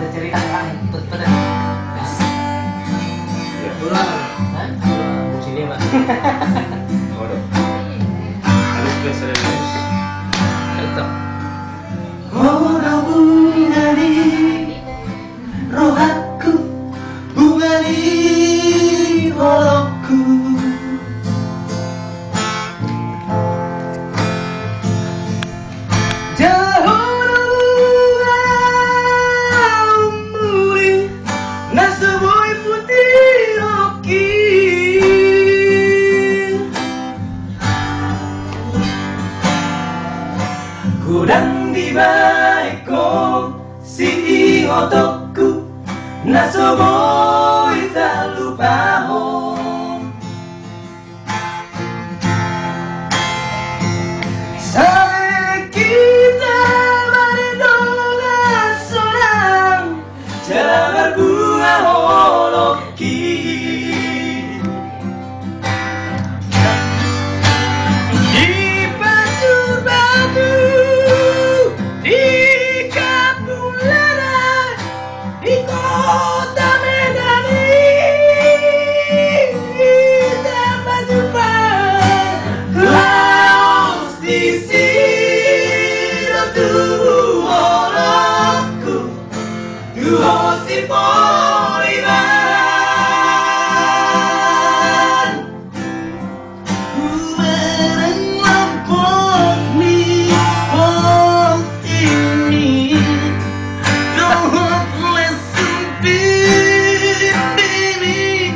cerita kan betul. Ya pulang. Hah? Sini Pak. Waduh. Harus bahasa Indonesia. Tetap. Ora bungani rohaku bungani rolokku muri nasaboy putih oki Kudang di baiko si otokku nasoboy tak lupa ho Sampai kita berdua seorang jalan berbunga holoki Di batu-batu di kampung Lada di kota Medan dapat jumpa Klaus di sini tubuh olahku tuh si poliban Kumereng lampok nih ini Dohot lesempit ini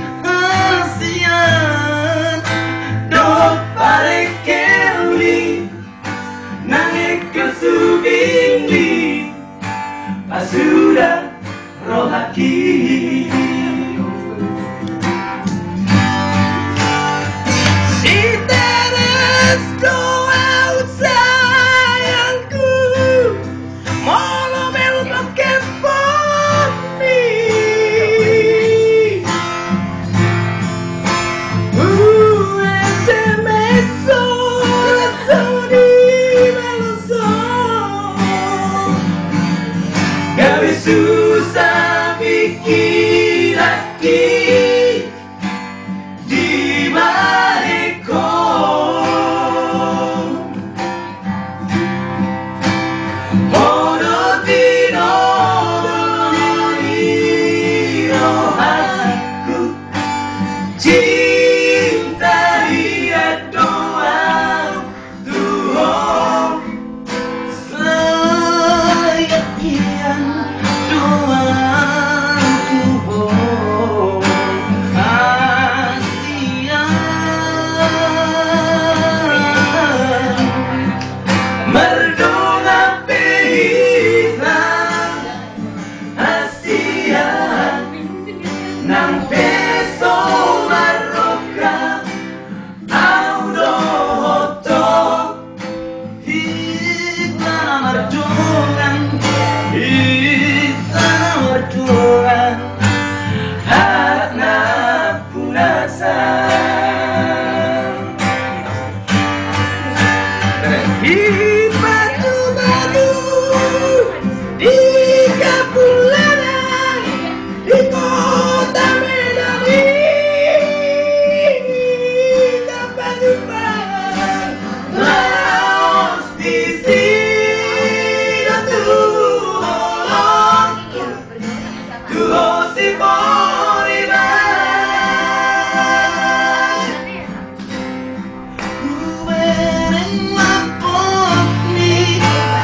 hasian Dohot parekeli nangek kesubindi Pasudah rohaki Si teres doa sayangku Molo melu pakai poni SMS langsung di meluso Gak susah bikin lagi di baliko Monotino rohaku cinta dia doa Tuhan sekian doa Tuhan asian Merdona pehizan asian Nang peso maroka audo hoto Hitana merjuangan Hitana merjuangan Hatna punasan Di batu-batu di kampung Lada di kota Medan dapat jumpa Laos di sini tuh olahku tuh si poliban Kumereng lampok nih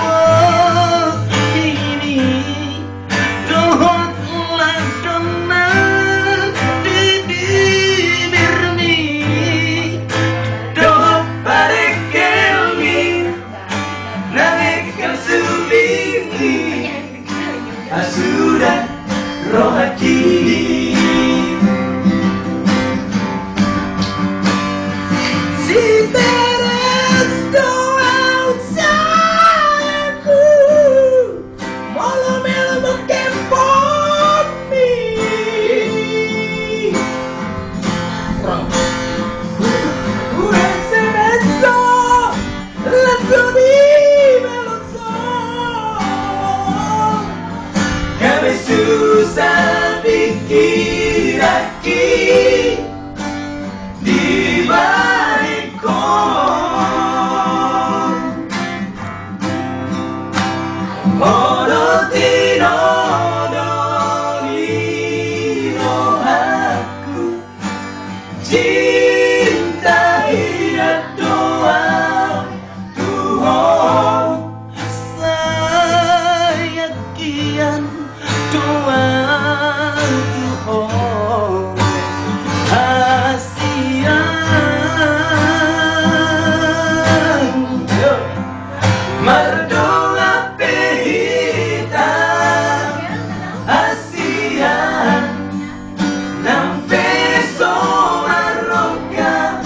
ini Dohot ladonan di bibirmi Dohot parekelmi nangekkan subini Asudah rohaki Si teres doa sayangku Molo melo bekempot mi SMS langsung di meluso Kami Monotino Donino aku cinta hidup doa Tuhan saya kian doa Tuhan Asian Merdoa pehita Asian Nampe so marroka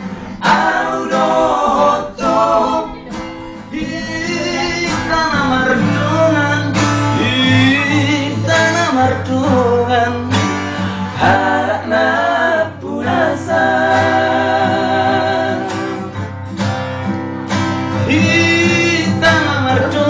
Audoto Itana mardungan Harapna punasa Itana mardungan